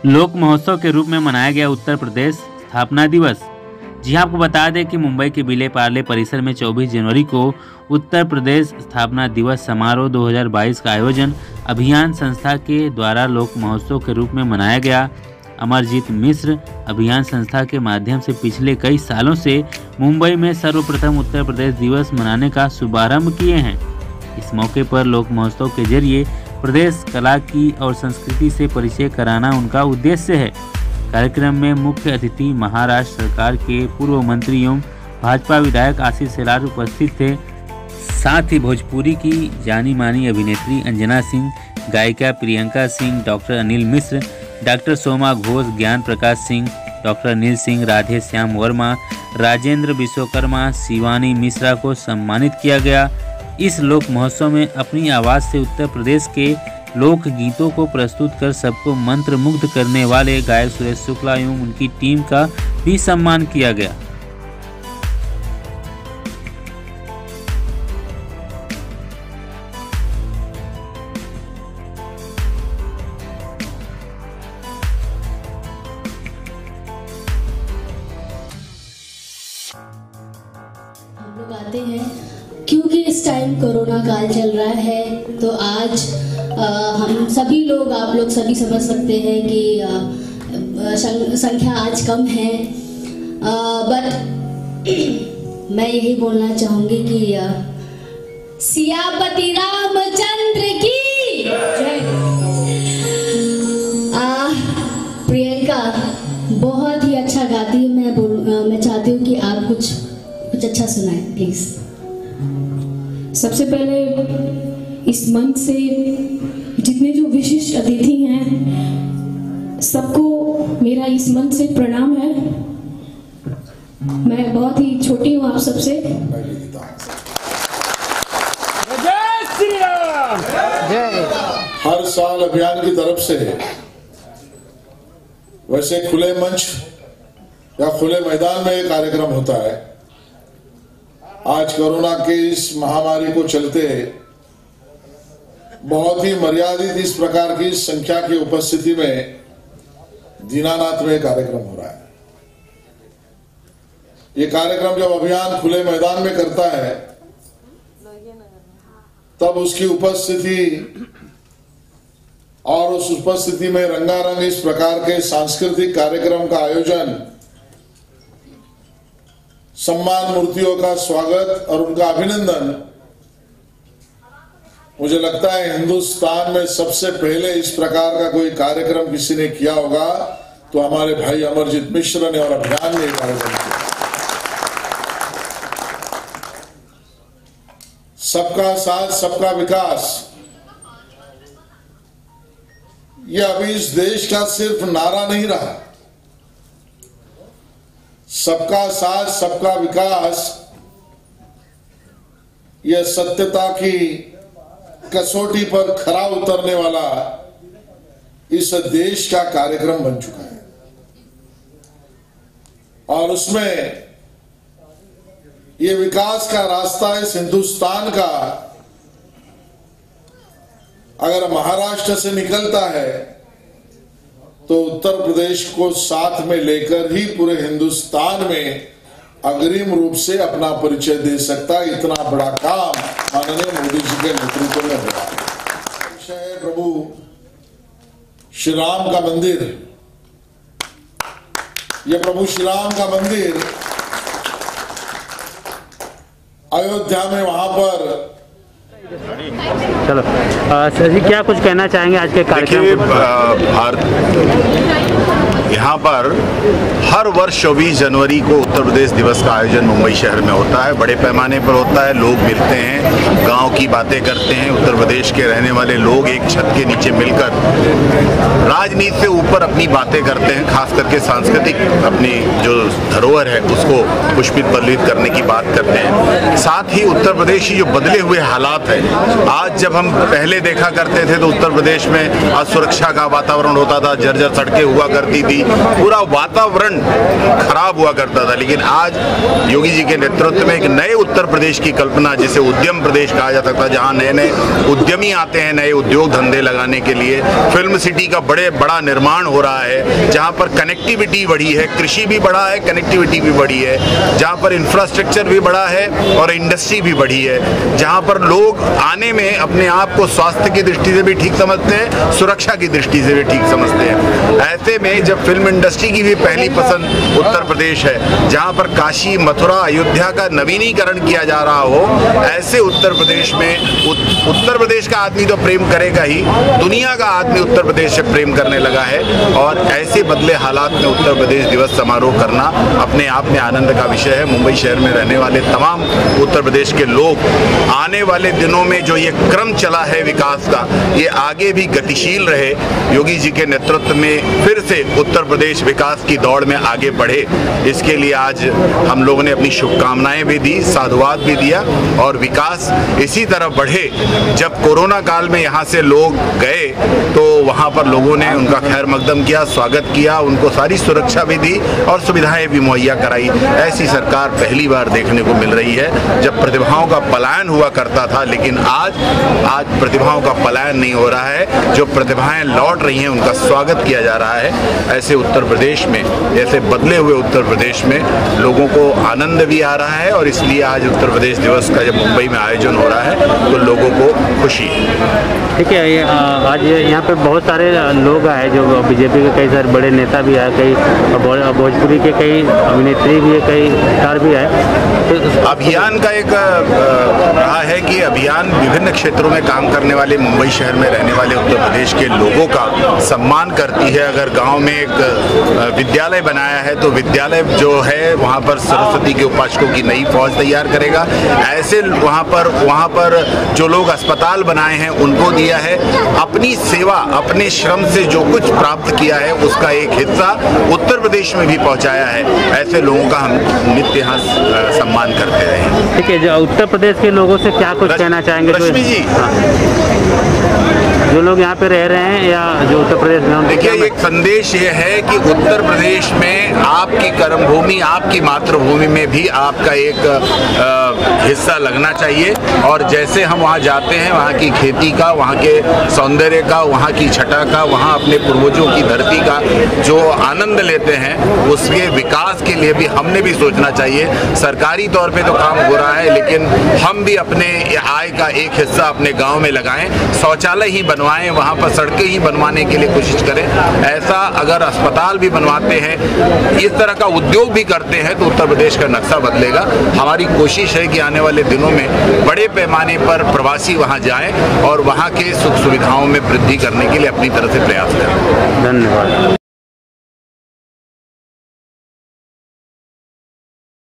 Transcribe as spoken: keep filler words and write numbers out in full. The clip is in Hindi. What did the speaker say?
लोक महोत्सव के रूप में मनाया गया उत्तर प्रदेश स्थापना दिवस। जी आपको बता दें कि मुंबई के विले पार्ले परिसर में चौबीस जनवरी को उत्तर प्रदेश स्थापना दिवस समारोह दो हज़ार बाईस का आयोजन अभियान संस्था के द्वारा लोक महोत्सव के रूप में मनाया गया। अमरजीत मिश्र अभियान संस्था के माध्यम से पिछले कई सालों से मुंबई में सर्वप्रथम उत्तर प्रदेश दिवस मनाने का शुभारंभ किए हैं। इस मौके पर लोक महोत्सव के जरिए प्रदेश कला की और संस्कृति से परिचय कराना उनका उद्देश्य है। कार्यक्रम में मुख्य अतिथि महाराष्ट्र सरकार के पूर्व मंत्री एवं भाजपा विधायक आशीष शेलार उपस्थित थे। साथ ही भोजपुरी की जानी मानी अभिनेत्री अंजना सिंह, गायिका Priyanka Singh, doctor Anil Mishra, doctor Soma Ghosh, Gyan Prakash Singh, doctor Anil Singh, Radhe Shyam Verma, Rajendra Vishwakarma, Shivani Mishra को सम्मानित किया गया। इस लोक महोत्सव में अपनी आवाज़ से उत्तर प्रदेश के लोक गीतों को प्रस्तुत कर सबको मंत्रमुग्ध करने वाले गायक सुरेश शुक्ला एवं उनकी टीम का भी सम्मान किया गया। हम लोग आते हैं क्योंकि इस टाइम कोरोना काल चल रहा है, तो आज आ, हम सभी लोग आप लोग सभी समझ सकते हैं कि आ, संख्या आज कम है, बट मैं यही बोलना चाहूँगी कि आ, सियापति रामचंद्र की जय। प्रियंका बहुत ही अच्छा गाती है। मैं बोल आ, मैं चाहती हूँ कि आप कुछ कुछ अच्छा सुनाएं प्लीज। सबसे पहले इस मंच से जितने जो विशिष्ट अतिथि हैं सबको मेरा इस मंच से प्रणाम है। मैं बहुत ही छोटी हूँ आप सबसे। जय श्री राम। हर साल अभियान की तरफ से वैसे खुले मंच या खुले मैदान में एक कार्यक्रम होता है। आज कोरोना के इस महामारी को चलते बहुत ही मर्यादित इस प्रकार की संख्या की उपस्थिति में दीनानाथ में कार्यक्रम हो रहा है। ये कार्यक्रम जब अभियान खुले मैदान में करता है तब उसकी उपस्थिति और उस उपस्थिति में रंगारंग इस प्रकार के सांस्कृतिक कार्यक्रम का आयोजन, सम्मान मूर्तियों का स्वागत और उनका अभिनंदन, मुझे लगता है हिंदुस्तान में सबसे पहले इस प्रकार का कोई कार्यक्रम किसी ने किया होगा तो हमारे भाई अमरजीत मिश्र ने और अभियान ने कार्यक्रम किया। सबका साथ सबका विकास, यह अभी इस देश का सिर्फ नारा नहीं रहा। सबका साथ सबका विकास यह सत्यता की कसौटी पर खरा उतरने वाला इस देश का कार्यक्रम बन चुका है और उसमें ये विकास का रास्ता इस हिंदुस्तान का अगर महाराष्ट्र से निकलता है तो उत्तर प्रदेश को साथ में लेकर ही पूरे हिंदुस्तान में अग्रिम रूप से अपना परिचय दे सकता है। इतना बड़ा काम माननीय मोदी जी के नेतृत्व में हुआ है। प्रभु श्री राम का मंदिर, यह प्रभु श्री राम का मंदिर अयोध्या में वहां पर। चलो सर जी, क्या कुछ कहना चाहेंगे आज के कार्यक्रम? भारत यहाँ पर हर वर्ष चौबीस जनवरी को उत्तर प्रदेश दिवस का आयोजन मुंबई शहर में होता है। बड़े पैमाने पर होता है, लोग मिलते हैं, गांव की बातें करते हैं। उत्तर प्रदेश के रहने वाले लोग एक छत के नीचे मिलकर राजनीति से ऊपर अपनी बातें करते हैं, खास करके सांस्कृतिक अपनी जो धरोहर है उसको पुष्पित बलित करने की बात करते हैं। साथ ही उत्तर प्रदेश की जो बदले हुए हालात है, आज जब हम पहले देखा करते थे तो उत्तर प्रदेश में असुरक्षा का वातावरण होता था, जर्जर सड़कें हुआ करती थी, पूरा वातावरण खराब हुआ करता था। लेकिन आज योगी जी के नेतृत्व में एक नए उत्तर प्रदेश की कल्पना, जिसे उद्यम प्रदेश कहा जा सकता है, जहां नए नए उद्यमी आते हैं नए उद्योग धंधे लगाने के लिए। फिल्म सिटी का बड़े बड़ा निर्माण हो रहा है, जहां पर कनेक्टिविटी बढ़ी है, कृषि भी बढ़ा है, कनेक्टिविटी भी बढ़ी है, जहां पर इंफ्रास्ट्रक्चर भी बढ़ा है और इंडस्ट्री भी बढ़ी है, जहां पर लोग आने में अपने आप को स्वास्थ्य की दृष्टि से भी ठीक समझते हैं, सुरक्षा की दृष्टि से भी ठीक समझते हैं। ऐसे में जब फिल्म इंडस्ट्री की भी पहली पसंद उत्तर प्रदेश है, जहां पर काशी, मथुरा, अयोध्या का नवीनीकरण किया जा रहा हो, ऐसे उत्तर प्रदेश में उत्तर प्रदेश का आदमी तो प्रेम करेगा ही, दुनिया का आदमी उत्तर प्रदेश से प्रेम करने लगा है। और ऐसे बदले हालात में उत्तर प्रदेश दिवस समारोह करना अपने आप में आनंद का विषय है। मुंबई शहर में रहने वाले तमाम उत्तर प्रदेश के लोग आने वाले दिनों में जो ये क्रम चला है विकास का, ये आगे भी गतिशील रहे, योगी जी के नेतृत्व में फिर से उत्तर प्रदेश विकास की दौड़ में आगे बढ़े, इसके लिए आज हम लोगों ने अपनी शुभकामनाएं भी दी, साधुवाद भी दिया और विकास इसी तरह बढ़े। जब कोरोना काल में यहाँ से लोग गए तो वहाँ पर लोगों ने उनका खैर मकदम किया, स्वागत किया, उनको सारी सुरक्षा भी दी और सुविधाएं भी मुहैया कराई। ऐसी सरकार पहली बार देखने को मिल रही है। जब प्रतिभाओं का पलायन हुआ करता था, लेकिन आज आज प्रतिभाओं का पलायन नहीं हो रहा है, जो प्रतिभाएं लौट रही हैं उनका स्वागत किया जा रहा है। ऐसे उत्तर प्रदेश में, ऐसे बदले हुए उत्तर प्रदेश में लोगों को आनंद भी आ रहा है और इसलिए आज उत्तर प्रदेश दिवस का जब मुंबई में आयोजन हो रहा है तो लोगों को खुशी है। ठीक है, ये आज यहाँ पे बहुत सारे लोग आए जो बीजेपी के कई सारे बड़े नेता भी आए, कई भोजपुरी के कई अभिनेत्री भी है, कई स्टार भी आए। तो अभियान का एक रहा है कि अभियान विभिन्न क्षेत्रों में काम करने वाले मुंबई शहर में रहने वाले उत्तर प्रदेश के लोगों का सम्मान करती है। अगर गांव में एक विद्यालय बनाया है तो विद्यालय जो है वहां पर सरस्वती के उपासकों की नई फौज तैयार करेगा। ऐसे वहां पर वहां पर जो लोग अस्पताल बनाए हैं उनको दिया है। अपनी सेवा, अपने श्रम से जो कुछ प्राप्त किया है उसका एक हिस्सा उत्तर प्रदेश में भी पहुंचाया है। ऐसे लोगों का हम नित्य यहाँ सम्मान करते रहे हैं। ठीक है, जो उत्तर प्रदेश के लोगों से क्या कुछ कहना चाहेंगे? रश्मि जी, जो लोग यहाँ पे रह रहे हैं या जो उत्तर प्रदेश में, देखिए एक संदेश ये है कि उत्तर प्रदेश में आपकी कर्मभूमि, आपकी मातृभूमि में भी आपका एक आ, हिस्सा लगना चाहिए। और जैसे हम वहाँ जाते हैं, वहाँ की खेती का, वहाँ के सौंदर्य का, वहाँ की छटा का, वहाँ अपने पूर्वजों की धरती का जो आनंद लेते हैं, उसके विकास के लिए भी हमने भी सोचना चाहिए। सरकारी तौर पे तो काम हो रहा है, लेकिन हम भी अपने आय का एक हिस्सा अपने गाँव में लगाएं, शौचालय ही बनवाएं, वहाँ पर सड़कें ही बनवाने के लिए कोशिश करें। ऐसा अगर अस्पताल भी बनवाते हैं, इस तरह का उद्योग भी करते हैं तो उत्तर प्रदेश का नक्शा बदलेगा। हमारी कोशिश है कि आने वाले दिनों में बड़े पैमाने पर प्रवासी वहाँ जाएं और वहाँ के सुख सुविधाओं में वृद्धि करने के लिए अपनी तरफ से प्रयास करें। धन्यवाद।